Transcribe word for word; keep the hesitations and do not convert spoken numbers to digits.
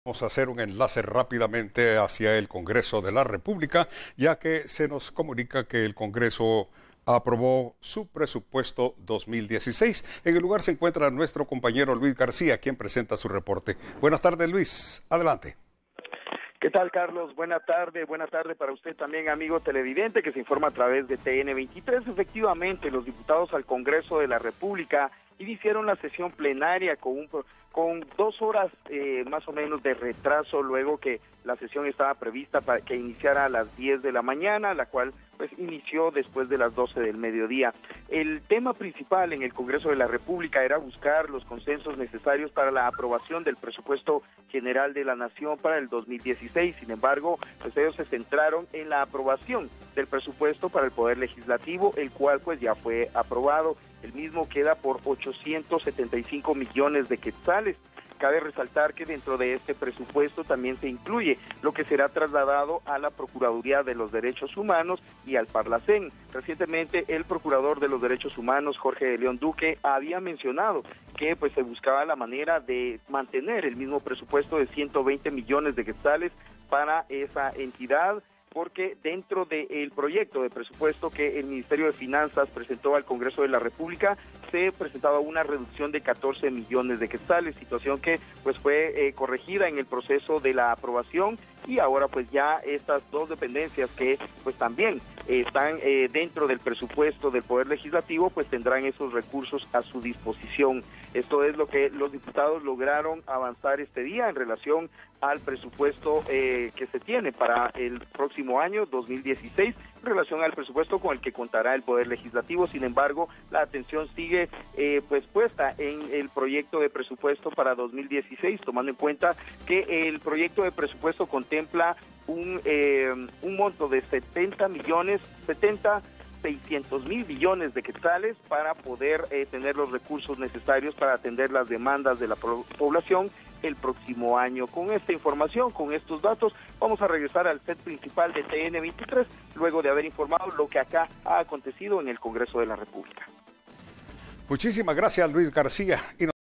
Vamos a hacer un enlace rápidamente hacia el Congreso de la República, ya que se nos comunica que el Congreso aprobó su presupuesto dos mil dieciséis. En el lugar se encuentra nuestro compañero Luis García, quien presenta su reporte. Buenas tardes, Luis. Adelante. ¿Qué tal, Carlos? Buena tarde, buena tarde para usted también, amigo televidente, que se informa a través de T N veintitrés. Efectivamente, los diputados al Congreso de la República iniciaron la sesión plenaria con un con dos horas eh, más o menos de retraso, luego que la sesión estaba prevista para que iniciara a las diez de la mañana, la cual pues inició después de las doce del mediodía. El tema principal en el Congreso de la República era buscar los consensos necesarios para la aprobación del presupuesto general de la Nación para el dos mil dieciséis. Sin embargo, pues ellos se centraron en la aprobación del presupuesto para el Poder Legislativo, el cual pues ya fue aprobado. El mismo queda por ochocientos setenta y cinco millones de quetzales. Cabe resaltar que dentro de este presupuesto también se incluye lo que será trasladado a la Procuraduría de los Derechos Humanos y al Parlacén. Recientemente el Procurador de los Derechos Humanos, Jorge de León Duque, había mencionado que pues se buscaba la manera de mantener el mismo presupuesto de ciento veinte millones de quetzales para esa entidad, porque dentro del proyecto de presupuesto que el Ministerio de Finanzas presentó al Congreso de la República, se presentaba una reducción de catorce millones de quetzales, situación que pues fue eh, corregida en el proceso de la aprobación, y ahora pues ya estas dos dependencias que pues también eh, están eh, dentro del presupuesto del Poder Legislativo pues tendrán esos recursos a su disposición. Esto es lo que los diputados lograron avanzar este día en relación al presupuesto eh, que se tiene para el próximo año dos mil dieciséis, en relación al presupuesto con el que contará el Poder Legislativo. Sin embargo, la atención sigue eh, pues puesta en el proyecto de presupuesto para dos mil dieciséis, tomando en cuenta que el proyecto de presupuesto contempla un, eh, un monto de setenta millones, setenta seiscientos mil billones de quetzales para poder eh, tener los recursos necesarios para atender las demandas de la población el próximo año. Con esta información, con estos datos, vamos a regresar al set principal de T N veintitrés, luego de haber informado lo que acá ha acontecido en el Congreso de la República. Muchísimas gracias, Luis García. Y